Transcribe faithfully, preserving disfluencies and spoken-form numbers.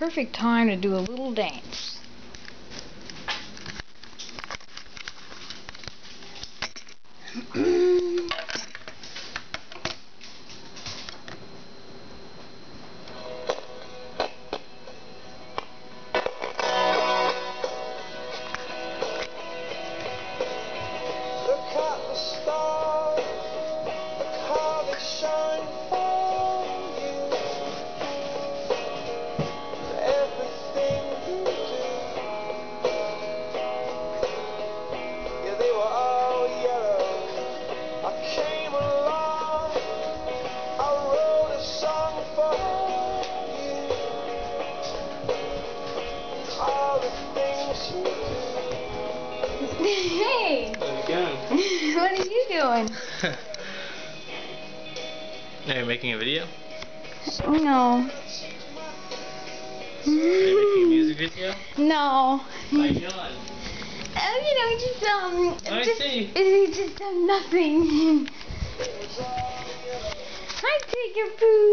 perfect time to do a little dance. Hey! How's it going? What are you doing? Are you making a video? No. Are you making a music video? No. Why not? Uh, you know, just um, I just, see. It's just um, nothing. I take your food.